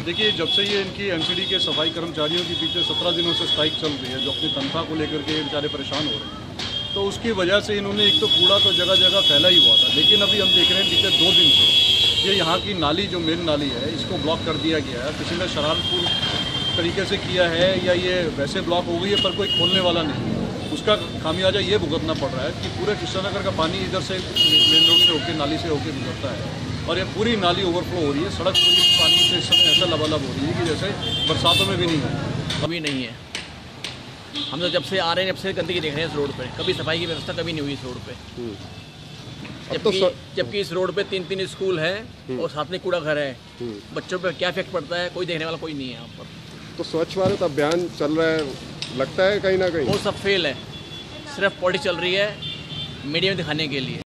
देखिए, जब से ये इनकी एमसीडी के सफाई कर्मचारियों की पीछे 17 दिनों से स्ट्राइक चल रही है, जो अपनी तनख्वाह को लेकर के बेचारे परेशान हो रहे हैं, तो उसकी वजह से इन्होंने एक तो कूड़ा तो जगह जगह फैला ही हुआ था, लेकिन अभी हम देख रहे हैं बीते 2 दिन से ये यहाँ की नाली जो मेन नाली है इसको ब्लॉक कर दिया गया है। किसी ने शरारतपूर्ण तरीके से किया है या ये वैसे ब्लॉक हो गई है, पर कोई खोलने वाला नहीं है। उसका खामियाजा ये भुगतना पड़ रहा है कि पूरे कृष्णनगर का पानी इधर से मेन रोड से होकर नाली से होकर गुजरता है और ये पूरी नाली ओवरफ्लो हो रही है। सड़क पूरी पानी से इस समय ऐसा लबालब हो रही है कि जैसे बरसातों में भी नहीं हो। कभी नहीं है। हम तो जब से आ रहे हैं जब से गंदगी देख रहे हैं इस रोड पे। कभी सफाई की व्यवस्था कभी नहीं हुई इस रोड पे। जबकि इस रोड पे 3 स्कूल है और साथ में कूड़ा घर है। बच्चों पे क्या इफेक्ट पड़ता है कोई देखने वाला कोई नहीं है यहाँ पर। तो स्वच्छ भारत अभियान चल रहा है, लगता है कहीं ना कहीं वो सब फेल है। सिर्फ पॉलिटिक्स चल रही है मीडिया में दिखाने के लिए।